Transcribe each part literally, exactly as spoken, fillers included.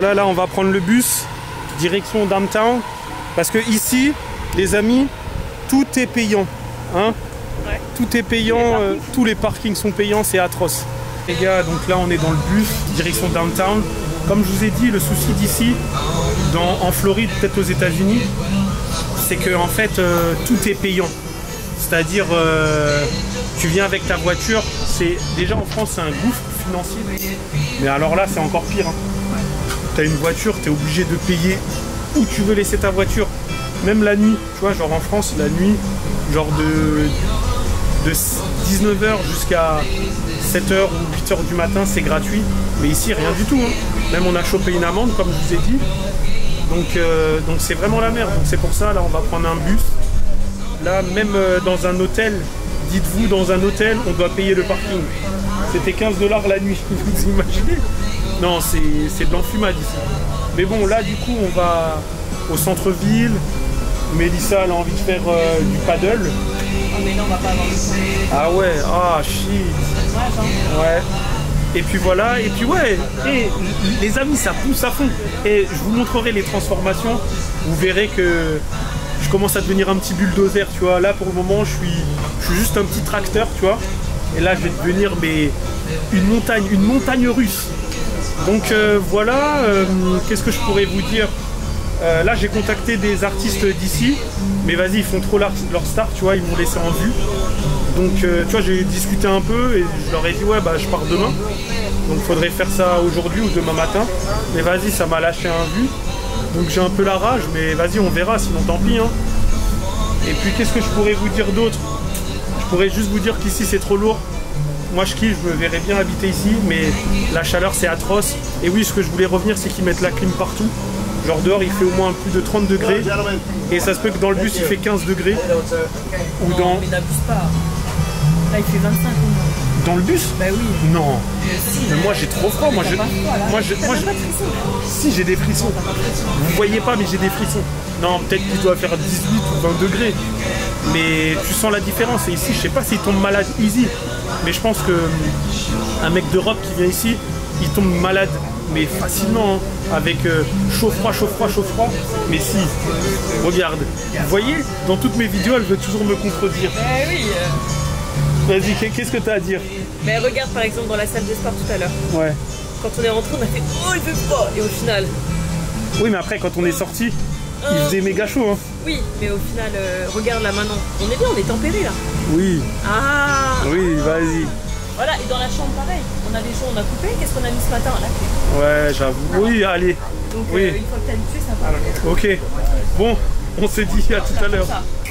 Là, là, on va prendre le bus, direction downtown. Parce que ici, les amis, tout est payant. Hein, ouais. Tout est payant, tous les, euh, tous les parkings sont payants, c'est atroce. Les gars, donc là, on est dans le bus, direction downtown. Comme je vous ai dit, le souci d'ici, en Floride, peut-être aux États-Unis, c'est que en fait, euh, tout est payant. C'est-à-dire, euh, tu viens avec ta voiture, c'est déjà en France, c'est un gouffre financier. Mais alors là, c'est encore pire. Hein. Tu as une voiture, tu es obligé de payer où tu veux laisser ta voiture. Même la nuit, tu vois, genre en France, la nuit, genre de, de dix-neuf heures jusqu'à sept heures ou huit heures du matin, c'est gratuit. Mais ici, rien du tout. Hein. Même on a chopé une amende, comme je vous ai dit. Donc euh, donc c'est vraiment la merde. Donc c'est pour ça, là, on va prendre un bus. Là, même euh, dans un hôtel, dites-vous, dans un hôtel, on doit payer le parking. C'était quinze dollars la nuit, vous imaginez? Non, c'est de l'enfumade ici. Mais bon, là, du coup, on va au centre-ville. Mélissa, elle a envie de faire euh, du paddle. Oh, mais non, on va pas avoir le temps. Ah ouais, ah shit. Ouais, ouais. Et puis voilà, et puis ouais, et les amis, ça pousse à fond. Et je vous montrerai les transformations. Vous verrez que je commence à devenir un petit bulldozer, tu vois. Là, pour le moment, je suis, je suis juste un petit tracteur, tu vois. Et là, je vais devenir mais, une montagne, une montagne russe. Donc euh, voilà, euh, qu'est-ce que je pourrais vous dire? euh, Là, j'ai contacté des artistes d'ici, mais vas-y, ils font trop leur, leur star, tu vois, ils m'ont laissé en vue. Donc, euh, tu vois, j'ai discuté un peu et je leur ai dit, ouais, bah, je pars demain. Donc, il faudrait faire ça aujourd'hui ou demain matin. Mais vas-y, ça m'a lâché un vue. Donc, j'ai un peu la rage, mais vas-y, on verra, sinon tant pis. Hein. Et puis, qu'est-ce que je pourrais vous dire d'autre? Je pourrais juste vous dire qu'ici, c'est trop lourd. Moi, je kiffe, je me verrais bien habiter ici, mais la chaleur, c'est atroce. Et oui, ce que je voulais revenir, c'est qu'ils mettent la clim partout. Genre dehors, il fait au moins plus de trente degrés. Et ça se peut que dans le bus, il fait quinze degrés. Ou dans... Mais n'abuse pas. Là, il fait vingt-cinq au moins. Dans le bus? Bah oui. Non. Si, mais moi, j'ai trop froid. Moi, je... Froid, moi, je... moi, je... Si, j'ai des frissons. Vous voyez pas, mais j'ai des frissons. Non, peut-être qu'il doit faire dix-huit ou vingt degrés. Mais tu sens la différence. Et ici, je sais pas s'il tombe malade easy. Mais je pense que un mec d'Europe qui vient ici, il tombe malade, mais facilement, hein, avec euh, chaud froid, chaud froid, chaud froid. Mais si, regarde, vous voyez, dans toutes mes vidéos, elle veut toujours me contredire. Eh oui. Vas-y, qu'est-ce que tu as à dire? Mais regarde par exemple dans la salle de sport tout à l'heure. Ouais. Quand on est rentré, on a fait oh il fait froid. Et au final. Oui, mais après quand on est sorti, euh... il faisait méga chaud. Hein. Oui, mais au final, euh, regarde là maintenant. On est bien, on est tempéré là. Oui. Ah. Oui, vas-y. Voilà, et dans la chambre pareil. On a des choses, on a coupé. Qu'est-ce qu'on a mis ce matin là? Ouais, j'avoue. Oui, allez. Donc oui. Euh, une fois que t'as habitué, ça va. Ok. Bon, on se dit à tout à l'heure.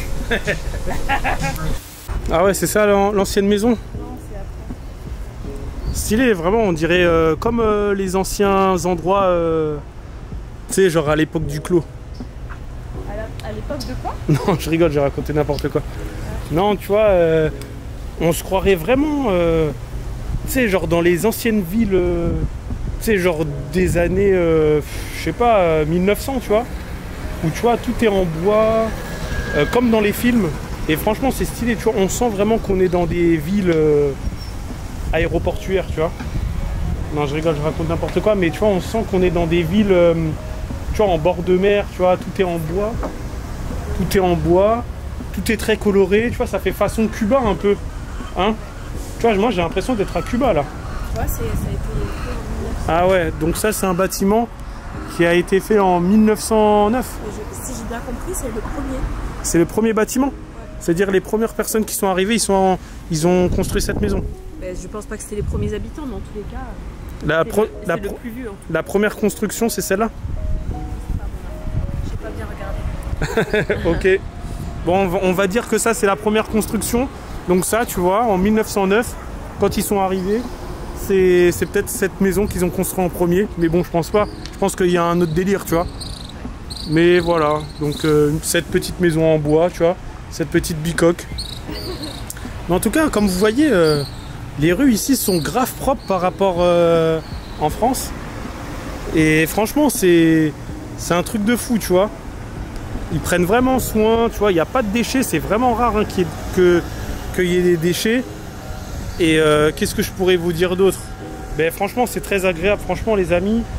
Ah ouais, c'est ça l'ancienne maison? Non, c'est après. Stylé, vraiment, on dirait euh, comme euh, les anciens endroits, euh, tu sais, genre à l'époque du clos. À l'époque de quoi? Non, je rigole, j'ai raconté n'importe quoi. Ouais. Non, tu vois, euh, on se croirait vraiment, euh, tu sais, genre dans les anciennes villes, euh, tu sais, genre des années, euh, je sais pas, euh, mille neuf cents, tu vois, où tu vois, tout est en bois, euh, comme dans les films. Et franchement, c'est stylé, tu vois, on sent vraiment qu'on est dans des villes euh, aéroportuaires, tu vois. Non, je rigole, je raconte n'importe quoi, mais tu vois, on sent qu'on est dans des villes, euh, tu vois, en bord de mer, tu vois, tout est en bois. Tout est en bois, tout est très coloré, tu vois, ça fait façon Cuba un peu. Hein? Tu vois, moi j'ai l'impression d'être à Cuba là. Tu vois, ça a été fait en Ah ouais, donc ça c'est un bâtiment qui a été fait en mille neuf cent neuf. Je, si j'ai bien compris, c'est le premier. C'est le premier bâtiment? Ouais. C'est-à-dire les premières personnes qui sont arrivées, ils, sont en... ils ont construit cette maison? Ben, je pense pas que c'était les premiers habitants, mais en tous les cas, la, pro... la, pro... pro... plus vieux, hein. La première construction, c'est celle-là? J'ai pas bien regardé. Ok. Bon, on va dire que ça, c'est la première construction. Donc ça, tu vois, en mille neuf cent neuf, quand ils sont arrivés, c'est peut-être cette maison qu'ils ont construit en premier. Mais bon, je pense pas. Je pense qu'il y a un autre délire, tu vois. Mais voilà, donc euh, cette petite maison en bois, tu vois, cette petite bicoque. Mais en tout cas, comme vous voyez, euh, les rues ici sont grave propres par rapport euh, en France. Et franchement, c'est un truc de fou, tu vois. Ils prennent vraiment soin, tu vois, il n'y a pas de déchets, c'est vraiment rare hein, qu'il y, que, qu'il y ait des déchets. Et euh, qu'est-ce que je pourrais vous dire d'autre? Ben franchement, c'est très agréable, franchement les amis.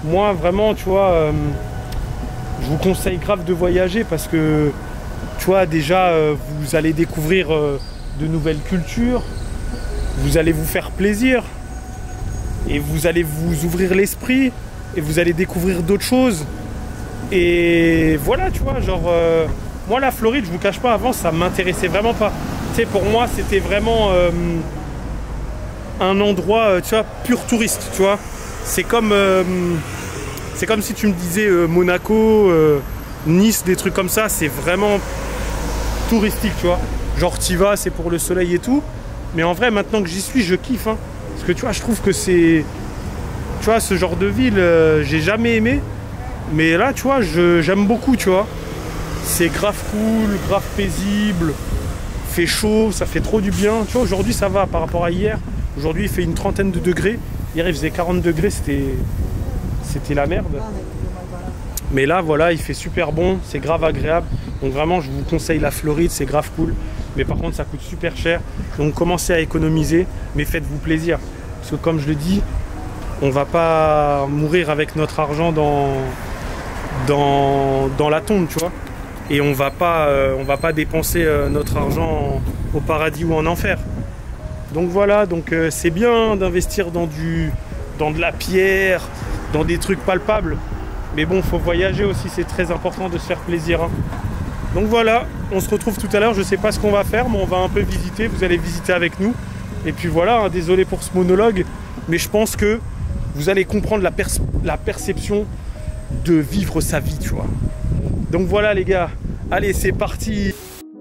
moi vraiment, tu vois, euh, je vous conseille grave de voyager parce que, tu vois, déjà, euh, vous allez découvrir euh, de nouvelles cultures, vous allez vous faire plaisir et vous allez vous ouvrir l'esprit et vous allez découvrir d'autres choses. Et voilà, tu vois, genre, euh, moi, la Floride, je vous cache pas, avant, ça m'intéressait vraiment pas. Tu sais, pour moi, c'était vraiment euh, un endroit, euh, tu vois, pur touriste, tu vois. C'est comme, euh, c'est comme si tu me disais euh, Monaco, euh, Nice, des trucs comme ça, c'est vraiment touristique, tu vois. Genre, t'y vas, c'est pour le soleil et tout. Mais en vrai, maintenant que j'y suis, je kiffe, hein. Parce que, tu vois, je trouve que c'est... Tu vois, ce genre de ville, euh, j'ai jamais aimé. Mais là, tu vois, j'aime beaucoup, tu vois. C'est grave cool, grave paisible, fait chaud, ça fait trop du bien. Tu vois, aujourd'hui, ça va par rapport à hier. Aujourd'hui, il fait une trentaine de degrés. Hier, il faisait quarante degrés, c'était c'était la merde. Mais là, voilà, il fait super bon, c'est grave agréable. Donc vraiment, je vous conseille la Floride, c'est grave cool. Mais par contre, ça coûte super cher. Donc commencez à économiser, mais faites-vous plaisir. Parce que comme je le dis, on va pas mourir avec notre argent dans... Dans, dans la tombe, tu vois, et on va pas euh, on va pas dépenser euh, notre argent en, au paradis ou en enfer. Donc voilà, donc euh, c'est bien d'investir dans du dans de la pierre, dans des trucs palpables, mais bon, faut voyager aussi, c'est très important de se faire plaisir, hein. Donc voilà, on se retrouve tout à l'heure. Je sais pas ce qu'on va faire, mais on va un peu visiter, vous allez visiter avec nous, et puis voilà, hein, désolé pour ce monologue, mais je pense que vous allez comprendre la, per la perception de vivre sa vie, tu vois. Donc voilà les gars, allez, c'est parti.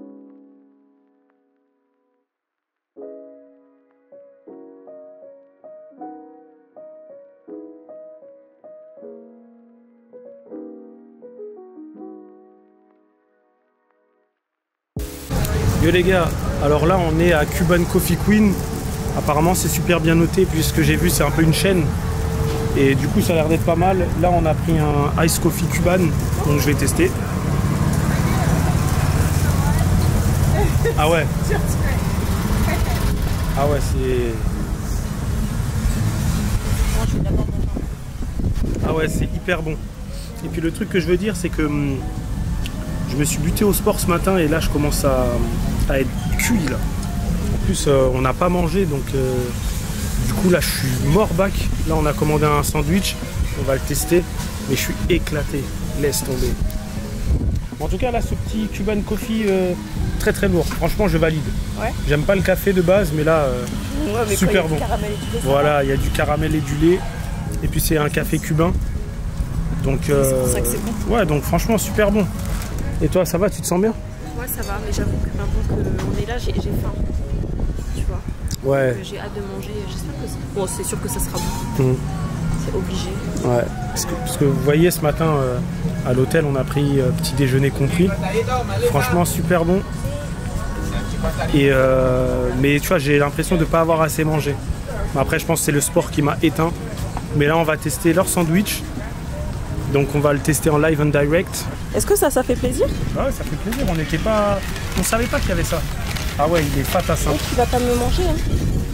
Yo les gars, alors là on est à Cuban Coffee Queen. Apparemment c'est super bien noté puisque j'ai vu c'est un peu une chaîne. Et du coup ça a l'air d'être pas mal. Là on a pris un Ice Coffee Cuban, donc je vais tester. Ah ouais. Ah ouais c'est... Ah ouais c'est hyper bon. Et puis le truc que je veux dire c'est que hum, je me suis buté au sport ce matin et là je commence à, à être cuit là. En plus euh, on n'a pas mangé donc... Euh, Du coup là je suis mort back. Là on a commandé un sandwich, on va le tester, mais je suis éclaté, laisse tomber. En tout cas là ce petit Cuban Coffee euh, très très lourd, franchement je valide. Ouais. J'aime pas le café de base mais là euh, ouais, mais super bon. Voilà, il y a du caramel et du lait et puis c'est un café cubain. Donc euh, c'est pour ça que c'est bon. Ouais, donc franchement super bon. Et toi ça va, tu te sens bien? Ouais ça va, mais j'avoue que maintenant qu'on est là j'ai faim. Ouais. J'ai hâte de manger, j'espère que c'est... Bon, c'est sûr que ça sera bon. Mmh. C'est obligé. Ouais, parce que, parce que vous voyez, ce matin, euh, à l'hôtel, on a pris euh, petit déjeuner compris. Franchement, super bon. Et euh, mais tu vois, j'ai l'impression de ne pas avoir assez mangé. Après, je pense que c'est le sport qui m'a éteint. Mais là, on va tester leur sandwich. Donc, on va le tester en live and direct. Est-ce que ça, ça fait plaisir? Ouais, ça fait plaisir. On n'était pas... On savait pas qu'il y avait ça. Ah ouais, il est fatas. Hein. Tu vas pas me manger. Hein.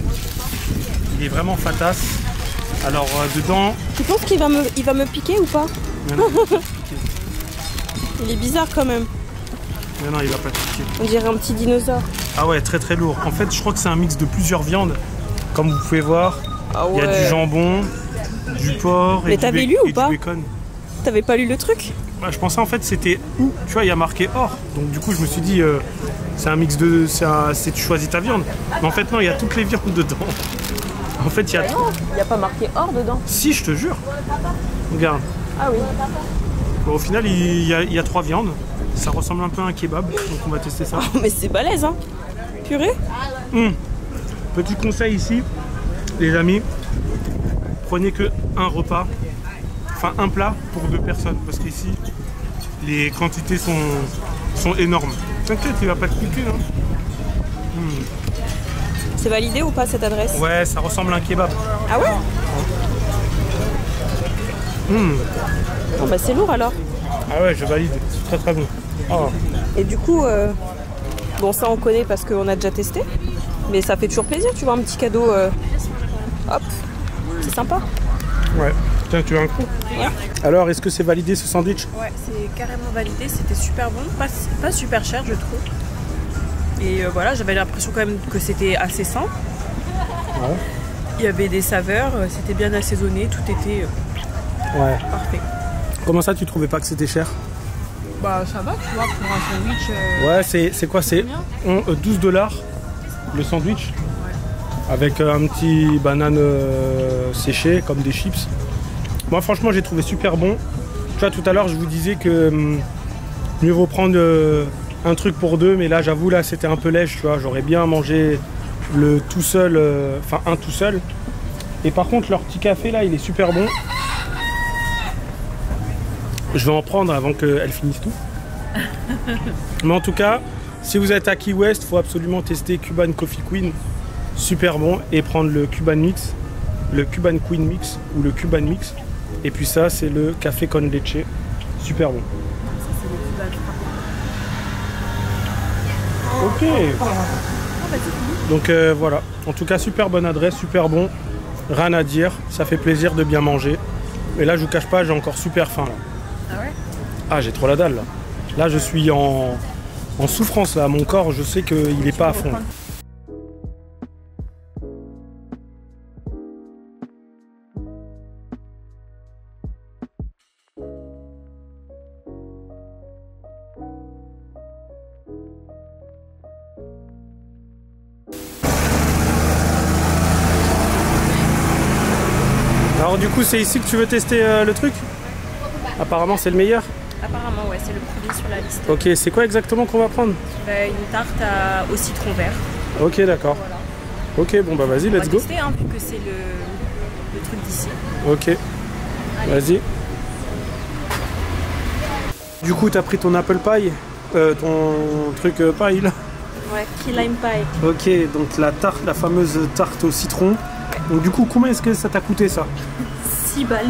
Il est vraiment fatas. Alors euh, dedans... Tu penses qu'il va me, il va me piquer ou pas? Non, non, il va pas te piquer. Il est bizarre quand même. Non, non, il va pas te piquer. On dirait un petit dinosaure. Ah ouais, très très lourd. En fait, je crois que c'est un mix de plusieurs viandes. Comme vous pouvez voir, ah ouais. Il y a du jambon, du porc Mais et, du, lu et ou du pas bacon. T'avais pas lu le truc? Bah, je pensais en fait c'était où. Tu vois, il y a marqué or. Donc du coup, je me suis dit... Euh, c'est un mix de... C'est tu choisis ta viande. Mais en fait, non, il y a toutes les viandes dedans. En fait, il y a... Non, il n'y a pas marqué or dedans. Si, je te jure. Regarde. Ah oui. Bon, au final, il y, a, il y a trois viandes. Ça ressemble un peu à un kebab. Donc on va tester ça. Oh, mais c'est balèze, hein. Purée. Mmh. Petit conseil ici, les amis. Prenez que un repas. Enfin, un plat pour deux personnes. Parce qu'ici, les quantités sont, sont énormes. T'inquiète, il va pas te piquer. Hein. Mmh. C'est validé ou pas cette adresse? Ouais, ça ressemble à un kebab. Ah ouais? Mmh. Oh bah c'est lourd alors. Ah ouais, je valide. C'est très très bon. Oh. Et du coup, euh, bon ça on connaît parce qu'on a déjà testé. Mais ça fait toujours plaisir, tu vois, un petit cadeau. Euh, hop, c'est sympa. Ouais. Tiens, tu veux un coup? Ouais. Alors, est-ce que c'est validé ce sandwich? Ouais, c'est carrément validé, c'était super bon, pas, pas super cher je trouve. Et euh, voilà, j'avais l'impression quand même que c'était assez sain. Ouais. Il y avait des saveurs, c'était bien assaisonné, tout était euh, Ouais. parfait. Comment ça, tu trouvais pas que c'était cher? Bah ça va, tu vois, pour un sandwich. Euh... Ouais, c'est quoi? C'est douze dollars le sandwich. Ouais. Avec euh, un petit banane euh, séché, comme des chips. Moi, franchement, j'ai trouvé super bon. Tu vois, tout à l'heure, je vous disais que hum, mieux vaut prendre euh, un truc pour deux, mais là, j'avoue, là, c'était un peu lèche, tu vois. J'aurais bien mangé le tout seul, enfin euh, un tout seul. Et par contre, leur petit café, là, il est super bon. Je vais en prendre avant qu'elle finisse tout. Mais en tout cas, si vous êtes à Key West, il faut absolument tester Cuban Coffee Queen. Super bon. Et prendre le Cuban Mix, le Cuban Queen Mix ou le Cuban Mix. Et puis ça, c'est le café con leche. Super bon. Ça, c'est le Cuban. Ok. Donc euh, voilà. En tout cas, super bonne adresse, super bon. Rien à dire. Ça fait plaisir de bien manger. Et là, je vous cache pas, j'ai encore super faim là. Ah ouais? Ah, j'ai trop la dalle là. Là, je suis en, en souffrance là. Mon corps, je sais qu'il n'est pas à fond. Là. Alors du coup, c'est ici que tu veux tester euh, le truc? Apparemment, c'est le meilleur. Apparemment, ouais, c'est le premier sur la liste. Ok, c'est quoi exactement qu'on va prendre? Bah, une tarte à... au citron vert. Ok, d'accord. Voilà. Ok, bon bah vas-y, let's go. On va tester, hein, vu que c'est le... le truc d'ici. Ok, vas-y. Du coup, t'as pris ton apple pie, euh, ton truc euh, pie là? Ouais, key lime pie. Ok, donc la tarte, la fameuse tarte au citron. Donc du coup, combien est-ce que ça t'a coûté ça? six balles.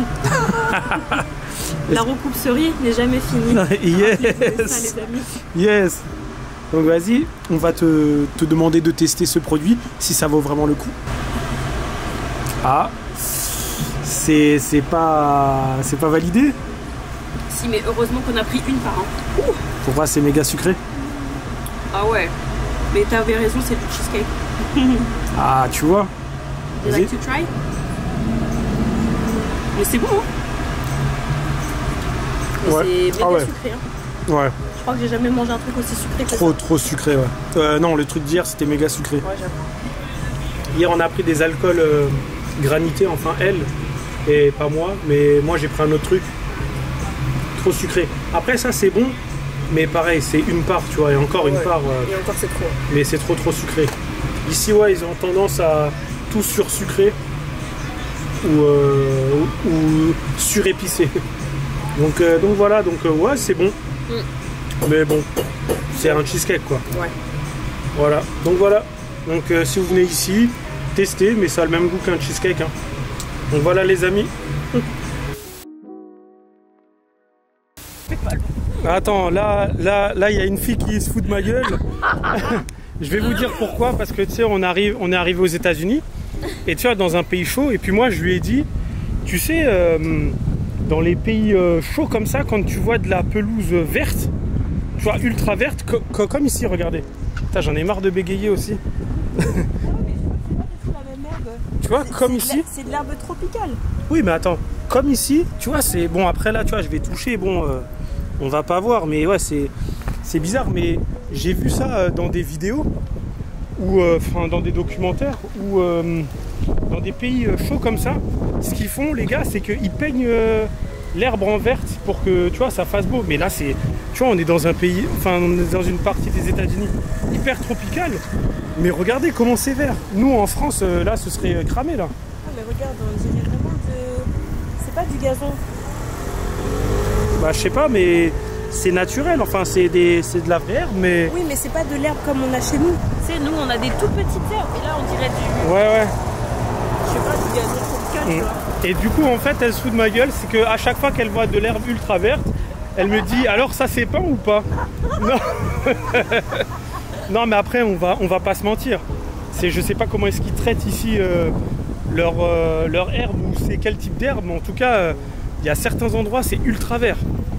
La recoupe-cerise n'est jamais finie. Yes. Ça, les amis. Yes. Donc vas-y, on va te, te demander de tester ce produit, si ça vaut vraiment le coup. Ah, c'est pas, c'est pas validé? Si, mais heureusement qu'on a pris une par an. Ouh. Pourquoi c'est méga sucré? Ah ouais, mais t'avais raison, c'est du cheesecake. Ah, tu vois. You like to try? Mais c'est bon, hein? Mais ouais. c'est méga ah ouais. sucré, hein? Ouais. Je crois que j'ai jamais mangé un truc aussi sucré que Trop, ça. trop sucré, ouais. Euh, non, le truc d'hier, c'était méga sucré. Ouais, j'avoue. Hier, on a pris des alcools euh, granités, enfin elle, et pas moi, mais moi j'ai pris un autre truc. Trop sucré. Après, ça, c'est bon, mais pareil, c'est une part, tu vois, et encore ouais. une part. Euh, et encore, c'est trop. Mais c'est trop, trop sucré. Ici, ouais, ils ont tendance à tout sursucrer ou, euh, ou, ou surépicé. Donc, euh, donc voilà, donc euh, ouais, c'est bon. Mm. Mais bon, c'est un cheesecake quoi. Ouais. Voilà, donc voilà. Donc euh, si vous venez ici, testez, mais ça a le même goût qu'un cheesecake. Hein. Donc voilà les amis. Attends, là, là, là, il y a une fille qui se fout de ma gueule. Je vais vous dire pourquoi, parce que tu sais, on arrive, on est arrivé aux États-Unis et tu vois, dans un pays chaud. Et puis moi, je lui ai dit, tu sais, euh, dans les pays euh, chauds comme ça, quand tu vois de la pelouse verte, tu vois, ultra verte, co co comme ici, regardez. J'en ai marre de bégayer aussi. Tu vois, comme ici. C'est de l'herbe tropicale. Oui, mais attends, comme ici, tu vois, c'est bon. Après là, tu vois, je vais toucher, bon, euh, on va pas voir, mais ouais, c'est c'est bizarre. Mais j'ai vu ça dans des vidéos ou enfin euh, dans des documentaires ou euh, dans des pays chauds comme ça. Ce qu'ils font, les gars, c'est qu'ils peignent euh, l'herbe en verte pour que tu vois ça fasse beau. Mais là, c'est, tu vois, on est dans un pays, enfin, on est dans une partie des États-Unis hyper tropicale. Mais regardez comment c'est vert. Nous, en France, euh, là, ce serait cramé là. Ah, mais regarde, on dirait vraiment de. C'est pas du gazon. Bah, je sais pas, mais c'est naturel. Enfin, c'est des, c'est de la vraie herbe, mais. Oui, mais c'est pas de l'herbe comme on a chez nous. Tu sais, nous, on a des tout petites herbes, et là, on dirait du. Ouais, ouais. Je sais pas, du gazon tropical, tu vois. Et du coup, en fait, elle se fout de ma gueule, c'est qu'à chaque fois qu'elle voit de l'herbe ultra verte, elle me dit, alors ça c'est peint ou pas? Non. Non, mais après, on va, on va pas se mentir. C'est, je sais pas comment est-ce qu'ils traitent ici euh, leur, euh, leur herbe ou c'est quel type d'herbe, mais en tout cas, euh, il y a certains endroits, c'est ultra vert.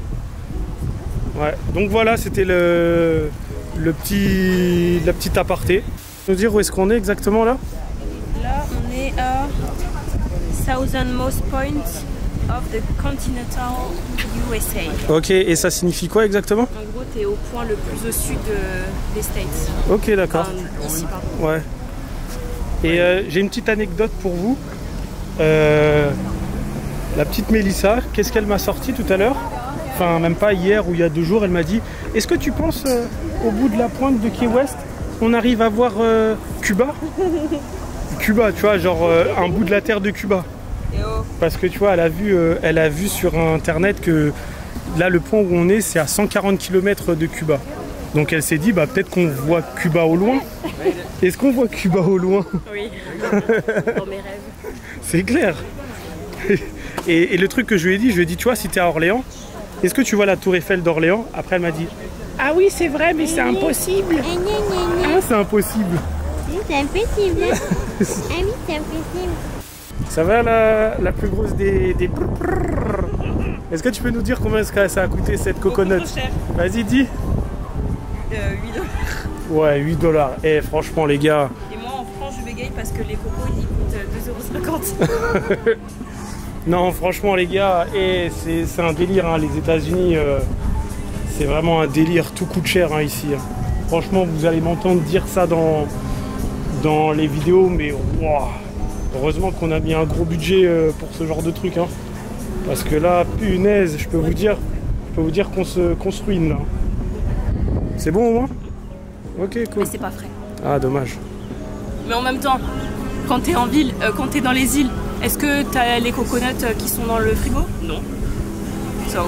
Ouais, donc voilà, c'était le, le petit, la petite aparté. Nous dire où est-ce qu'on est exactement là? Là, on est à Southernmost Point of the Continental U S A. Ok, et ça signifie quoi exactement? En gros, tu es au point le plus au sud de, des States. Ok, d'accord. Enfin, ici, pardon. Ouais. Et euh, j'ai une petite anecdote pour vous. Euh, la petite Mélissa, qu'est-ce qu'elle m'a sorti tout à l'heure? Enfin, même pas hier ou il y a deux jours, elle m'a dit: est-ce que tu penses euh, au bout de la pointe de Key West, on arrive à voir euh, Cuba? Cuba, tu vois, genre euh, un bout de la terre de Cuba. Parce que tu vois, elle a vu, euh, elle a vu sur internet que là, le point où on est, c'est à cent quarante kilomètres de Cuba. Donc elle s'est dit, bah peut-être qu'on voit Cuba au loin. Est-ce qu'on voit Cuba au loin? Oui, dans mes rêves. C'est clair. Et, et le truc que je lui ai dit, je lui ai dit, tu vois, si t'es à Orléans, est-ce que tu vois la tour Eiffel d'Orléans? Après elle m'a dit, ah oui c'est vrai, mais c'est impossible. Ah c'est impossible. C'est impossible. Ah oui, c'est impossible. Ça va la, la plus grosse des... des... Est-ce que tu peux nous dire combien est-ce que ça a coûté cette coconut? Vas-y dis. Euh, huit dollars. Ouais, huit dollars. Et franchement les gars. Et moi en France je bégaye parce que les cocos ils coûtent deux euros cinquante. Non franchement les gars, et c'est un délire hein, les États-Unis, euh, c'est vraiment un délire, tout coûte cher hein, ici. Hein. Franchement vous allez m'entendre dire ça dans, dans les vidéos, mais wow, heureusement qu'on a mis un gros budget euh, pour ce genre de truc. Hein. Parce que là, punaise, je peux vous dire, je peux vous dire qu'on se construit là. C'est bon au moins? Ok, cool. Mais c'est pas frais. Ah, dommage. Mais en même temps, quand t'es en ville, euh, quand t'es dans les îles, est-ce que t'as les coconuts euh, qui sont dans le frigo? Non. So.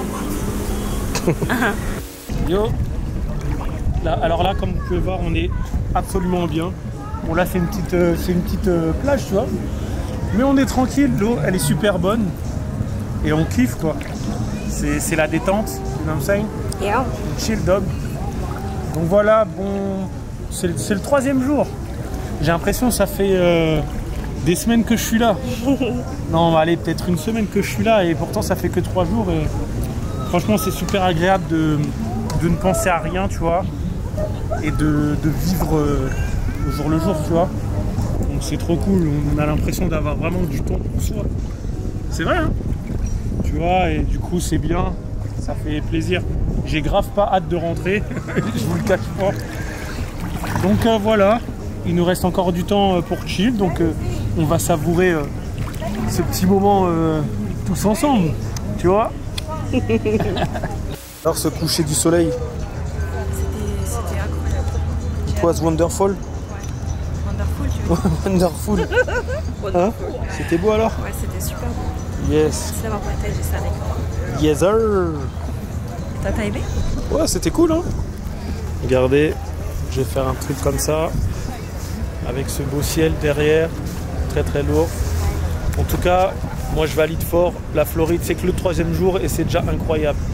Yo. Là, alors là, comme vous pouvez voir, on est absolument bien. Bon là, c'est une petite, euh, c'est une petite euh, plage, tu vois. Mais on est tranquille, l'eau, elle est super bonne. Et on kiffe, quoi. C'est la détente, you know what I'm saying? Yeah. Chill dog. Donc voilà, bon, c'est le troisième jour. J'ai l'impression que ça fait euh, des semaines que je suis là. Non, allez, peut-être une semaine que je suis là et pourtant ça fait que trois jours. Et franchement, c'est super agréable de, de ne penser à rien, tu vois, et de, de vivre euh, au jour le jour, tu vois. Donc c'est trop cool, on a l'impression d'avoir vraiment du temps pour soi. C'est vrai, hein? Tu vois, et du coup, c'est bien, ça fait plaisir. J'ai grave pas hâte de rentrer, je vous le cache pas. Donc euh, voilà, il nous reste encore du temps euh, pour chill, donc euh, on va savourer euh, ce petit moment euh, tous ensemble, tu vois. Alors ce coucher du soleil, C'était incroyable. it was wonderful. Wonderful, tu vois. Wonderful. Hein? C'était beau alors? Ouais, c'était super beau. Yes. Ça m'a partagé ça avec moi. Yes sir. T'as aimé? Ouais, c'était cool, hein. Regardez, je vais faire un truc comme ça, avec ce beau ciel derrière, très très lourd. En tout cas, moi je valide fort. La Floride, c'est que le troisième jour et c'est déjà incroyable.